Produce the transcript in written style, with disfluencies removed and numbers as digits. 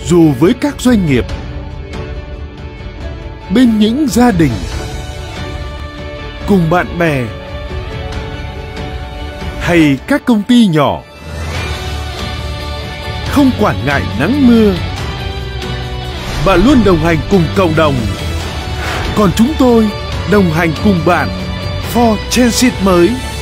Dù với các doanh nghiệp, bên những gia đình, cùng bạn bè hay các công ty nhỏ, không quản ngại nắng mưa, bạn luôn đồng hành cùng cộng đồng. Còn chúng tôi đồng hành cùng bạn for Transit mới.